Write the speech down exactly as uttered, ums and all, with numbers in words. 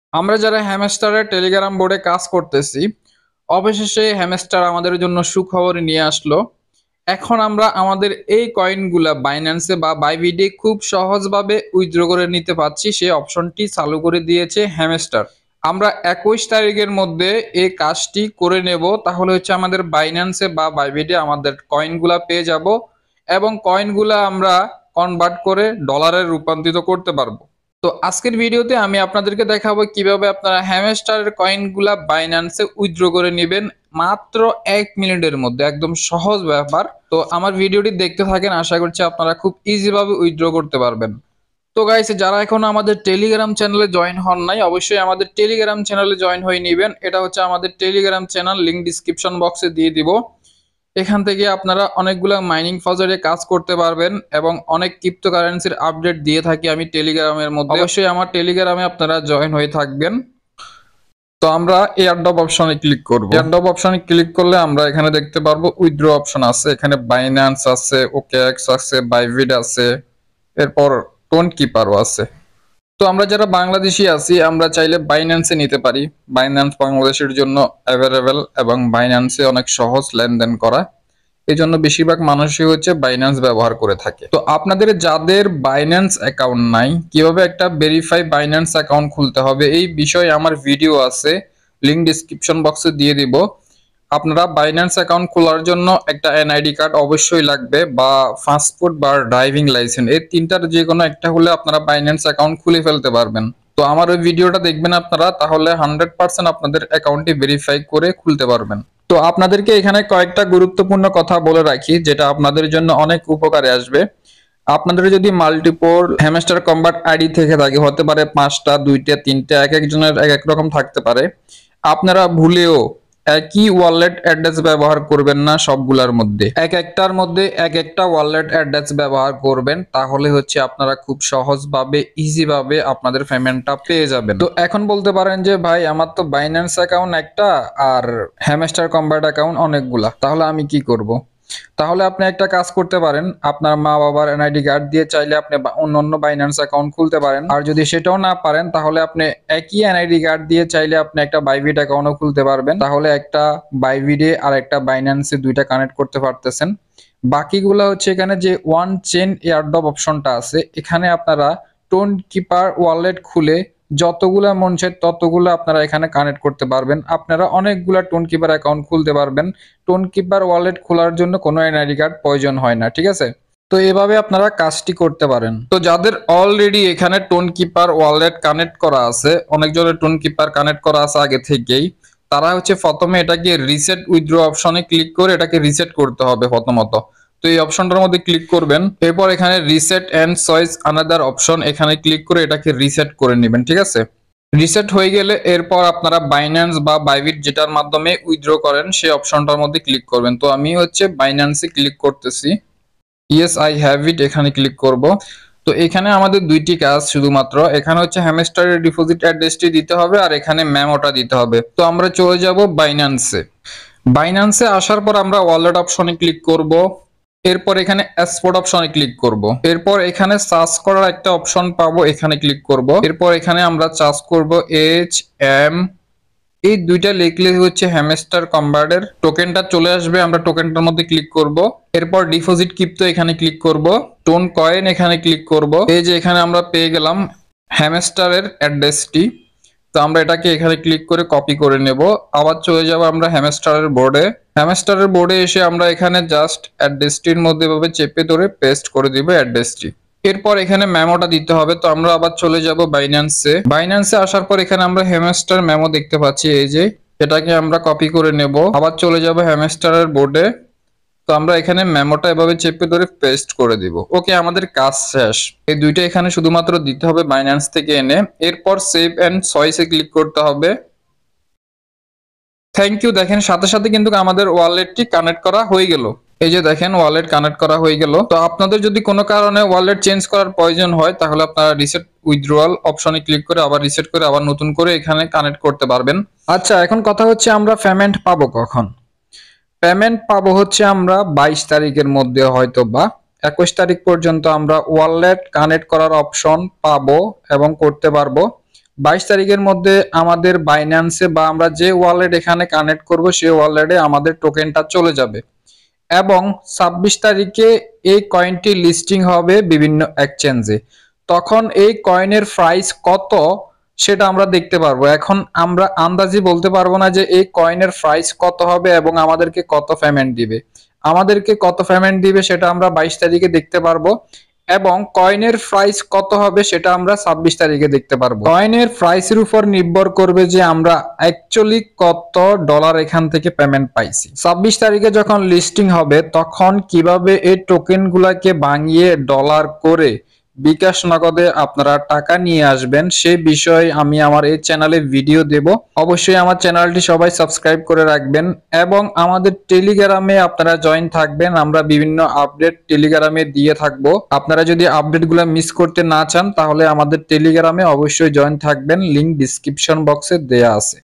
আমরা যারা হ্যামস্টারের টেলিগ্রাম বোর্ডে কাজ করতেছি, অবশেষে হ্যামস্টার আমাদের জন্য সুখবর নিয়ে আসলো। এখন আমরা আমাদের এই কয়েনগুলা বাইন্যান্সে বা বাইবিডে খুব সহজভাবে উইথড্র করে নিতে পারছি। সেই অপশনটি চালু করে দিয়েছে হ্যামস্টার। আমরা একুশ তারিখের মধ্যে এই কাজটি করে নেব, তাহলে হচ্ছে আমাদের বাইন্যান্সে বা বাইবিডে আমাদের কয়েনগুলা পেয়ে যাব এবং কয়েনগুলা আমরা কনভার্ট করে ডলারে রূপান্তরিত করতে পারবো। তো আজকের ভিডিওতে আমি আপনাদেরকে দেখাবো কিভাবে আপনারা হ্যামস্টারের কয়েনগুলা বাইন্যান্সে উইথড্র করে নেবেন মাত্র এক মিনিটের মধ্যে। একদম সহজ ব্যাপার। তো আমার ভিডিওটি দেখতে থাকেন, আশা করছি আপনারা খুব ইজি ভাবে উইথড্র করতে পারবেন। তো গাইস, যারা এখনো আমাদের টেলিগ্রাম চ্যানেলে জয়েন হন নাই, অবশ্যই আমাদের টেলিগ্রাম চ্যানেলে জয়েন হয়ে নেবেন। এটা হচ্ছে আমাদের টেলিগ্রাম চ্যানেল, লিংক ডিসক্রিপশন বক্সে দিয়ে দিব। এখান থেকে আপনারা অনেকগুলো মাইনিং ফাজারে কাজ করতে পারবেন এবং অনেক ক্রিপ্টোকারেন্সির আপডেট দিয়ে থাকি আমি টেলিগ্রামের মধ্যে। অবশ্যই আমার টেলিগ্রামে আপনারা জয়েন হয়ে থাকবেন। তো আমরা এয়ারড্রপ অপশনে ক্লিক করব। এয়ারড্রপ অপশনে ক্লিক করলে আমরা এখানে দেখতে পারবো উইথড্র অপশন আছে, এখানে বাইন্যান্স আছে, ওকেএক্স আছে, বাইবিড আছে, এরপর টোন কিপারও আছে। তো আমরা যারা বাংলাদেশি আছি, আমরা চাইলে বাইন্যান্সে নিতে পারি। বাইন্যান্স বাংলাদেশের জন্য অ্যাভেলেবেল এবং বাইন্যান্সে অনেক সহজ লেনদেন করা, এই জন্য বেশিরভাগ মানুষই হচ্ছে বাইন্যান্স ব্যবহার করে থাকে। তো আপনাদের যাদের বাইন্যান্স অ্যাকাউন্ট নাই, কিভাবে একটা ভেরিফাই বাইন্যান্স অ্যাকাউন্ট খুলতে হবে এই বিষয়ে আমার ভিডিও আছে, লিংক ডিসক্রিপশন বক্সে দিয়ে দিব। আপনারা বাইন্যান্স অ্যাকাউন্ট খোলার জন্য একটা এনআইডি কার্ড অবশ্যই লাগবে, বা পাসপোর্ট বা ড্রাইভিং লাইসেন্স, এই তিনটার যে কোনো একটা হলে আপনারা বাইন্যান্স অ্যাকাউন্ট খুলে ফেলতে পারবেন। তো আমার ওই ভিডিওটা দেখবেন আপনারা, তাহলে হান্ড্রেড পার্সেন্ট আপনাদের অ্যাকাউন্টটি ভেরিফাই করে খুলতে পারবেন। তো আপনাদেরকে এখানে কয়েকটা গুরুত্বপূর্ণ কথা বলে রাখি, যেটা আপনাদের জন্য অনেক উপকারে আসবে। আপনাদের যদি মাল্টিপল হ্যামস্টার কম্বাট আইডি থেকে থাকে, হতে পারে পাঁচটা, দুইটা, তিনটা, এক একজনের এক এক রকম থাকতে পারে, আপনারা ভুলেও একই ওয়ালেট অ্যাড্রেস ব্যবহার করবেন না সবগুলার মধ্যে। এক একটার মধ্যে এক একটা ওয়ালেট অ্যাড্রেস ব্যবহার করবেন, তাহলে হচ্ছে আপনারা খুব সহজভাবে ইজি ভাবে আপনাদের পেমেন্টটা পেয়ে যাবেন। তো এখন বলতে পারেন যে ভাই, আমার তো বাইন্যান্স অ্যাকাউন্ট একটা আর হ্যামস্টার কম্বাট অ্যাকাউন্ট অনেকগুলা, তাহলে আমি কি করব? তাহলে আপনি একটা কাজ করতে পারেন, আপনার মা বাবার এনআইডি কার্ড দিয়ে চাইলে আপনি অন্য অন্য বাইন্যান্স অ্যাকাউন্ট খুলতে পারেন। আর যদি সেটাও না পারেন, তাহলে আপনি একই এনআইডি কার্ড দিয়ে চাইলে আপনি একটা বাইবিট অ্যাকাউন্টও খুলতে পারবেন। তাহলে একটা বাইবিডে আর একটা বাইন্যান্সে দুইটা কানেক্ট করতে পারতেছেন। বাকিগুলো হচ্ছে এখানে যে ওয়ান চেন এয়ারড্রপ অপশনটা আছে, এখানে আপনারা টোন কিপার ওয়ালেট খুলে যতগুলা মন চায় ততগুলো আপনারা এখানে কানেক্ট করতে পারবেন। আপনারা অনেকগুলা টোন কিপার অ্যাকাউন্ট খুলতে পারবেন। টোন কিপার ওয়ালেট খোলার জন্য কোনো এনআইডি কার্ড প্রয়োজন হয় না, ঠিক আছে? তো এভাবে আপনারা কাজটি করতে পারেন। তো যাদের অলরেডি এখানে টোন কিপার ওয়ালেট কানেক্ট করা আছে, অনেকজনের টোন কিপার কানেক্ট করা আছে আগে থেকেই, তারা হচ্ছে প্রথমে এটাকে রিসেট উইথড্র অপশনে ক্লিক করে এটাকে রিসেট করতে হবে প্রথমত। তো এই অপশনটার মধ্যে ক্লিক করবেন, এরপর এখানে reset and choice another option, এখানে ক্লিক করে এটাকে রিসেট করে নেবেন, ঠিক আছে? রিসেট হয়ে গেলে এরপর আপনারা বাইন্যান্স বা বাইবিট যেটার মাধ্যমে উইথড্র করেন সেই অপশনটার মধ্যে ক্লিক করবেন। তো আমি হচ্ছে বাইন্যান্সে ক্লিক করতেছি, ইয়েস আই হ্যাভ ইট, এখানে ক্লিক করব। তো এখানে আমাদের দুইটি কাজ শুধুমাত্র, এখানে হচ্ছে হ্যামস্টারের ডিপোজিট অ্যাড্রেসটি দিতে হবে আর এখানে মেমোটা দিতে হবে। তো আমরা চলে যাব বাইন্যান্সে। বাইন্যান্সে আসার পর আমরা ওয়ালেট অপশনে ক্লিক করব, এরপর এখানে এক্সপোর্ট অপশনে ক্লিক করব, এরপর এখানে সার্চ করার একটা অপশন পাবো, এখানে ক্লিক করব। এরপর এখানে আমরা সার্চ করব এইচ এম, এই দুইটা লিখলে হচ্ছে হ্যামস্টার কম্বাটের টোকেনটা চলে আসবে। আমরা টোকেনটার মধ্যে ক্লিক করব, এরপর ডিপোজিট ক্রিপ্টো এখানে ক্লিক করব, টোন কয়েন এখানে ক্লিক করব। এই যে এখানে আমরা পেয়ে গেলাম হ্যামস্টারের অ্যাড্রেসটি। তো আমরা এটাকে এখানে ক্লিক করে কপি করে নেব, আবার চলে যাব আমরা হ্যামস্টারের বোর্ডে। হ্যামস্টারের বোর্ডে এসে আমরা এখানে জাস্ট অ্যাড্রেসটির মধ্যে এভাবে চেপে ধরে পেস্ট করে দিব অ্যাড্রেসটি। এরপর এখানে মেমোটা দিতে হবে। তো আমরা আবার চলে যাব বাইন্যান্সে। বাইন্যান্সে আসার পর এখানে আমরা হ্যামস্টার মেমো দেখতে পাচ্ছি, এই যে এটাকে আমরা কপি করে নেব, আবার চলে যাব হ্যামস্টারের বোর্ডে। তো আমরা এখানে মেমোটা এভাবে চেপে ধরে পেস্ট করে দিব। ওকে, আমাদের কাজ শেষ। এই দুইটা এখানে শুধুমাত্র দিতে হবে বাইন্যান্স থেকে এনে। এরপর সেভ এন্ড চয়েসে ক্লিক করতে হবে। Thank you. দেখেন সাথে সাথে কিন্তু আমাদের ওয়ালেটটি কানেক্ট করা হয়ে গেল। এই যে দেখেন ওয়ালেট কানেক্ট করা হয়ে গেল। তো আপনাদের যদি কোনো কারণে ওয়ালেট চেঞ্জ করার প্রয়োজন হয়, তাহলে আপনারা রিসেট উইথড্রয়াল অপশনে ক্লিক করে আবার রিসেট করে আবার নতুন করে এখানে কানেক্ট করতে পারবেন। আচ্ছা, এখন কথা হচ্ছে আমরা পেমেন্ট পাবো কখন? পেমেন্ট পাবো হচ্ছে আমরা বাইশ তারিখের মধ্যে, হয়তো বা একুশ তারিখ পর্যন্ত আমরা ওয়ালেট কানেক্ট করার অপশন পাবো এবং করতে পারবো। বাইশ তারিখের মধ্যে আমাদের বাইন্যান্সে বা আমরা যে ওয়ালেট এখানে কানেক্ট করব সেই ওয়ালেটে আমাদের টোকেনটা চলে যাবে এবং ছাব্বিশ তারিখে এই কয়েনটি লিস্টিং হবে বিভিন্ন এক্সচেঞ্জে। তখন এই কয়েনের প্রাইস কত সেটা আমরা দেখতে পারবো। এখন আমরা আন্দাজি বলতে পারবো না যে এই কয়েনের প্রাইস কত হবে এবং আমাদেরকে কত পেমেন্ট দিবে। আমাদেরকে কত পেমেন্ট দিবে সেটা আমরা বাইশ তারিখে দেখতে পারবো এবং কয়েনের প্রাইস কত হবে সেটা আমরা ছাব্বিশ তারিখে দেখতে পারবো। কয়েনের প্রাইসের উপর নির্ভর করবে যে আমরা অ্যাকচুয়ালি কত ডলার এখান থেকে পেমেন্ট পাইছি। ছাব্বিশ তারিখে যখন লিস্টিং হবে তখন কিভাবে এই টোকেন গুলাকে ভাঙিয়ে ডলার করে বিকাশ নগদে আপনারা টাকা নিয়ে আসবেন সে বিষয়ে আমি আমার এই চ্যানেলে ভিডিও দেব। অবশ্যই আমার চ্যানেলটি সবাই সাবস্ক্রাইব করে রাখবেন এবং আমাদের টেলিগ্রামে আপনারা জয়েন থাকবেন। আমরা বিভিন্ন আপডেট টেলিগ্রামে দিয়ে থাকবো। আপনারা যদি আপডেটগুলো মিস করতে না চান তাহলে আমাদের টেলিগ্রামে অবশ্যই জয়েন থাকবেন, লিংক ডিসক্রিপশন বক্সে দেয়া আছে।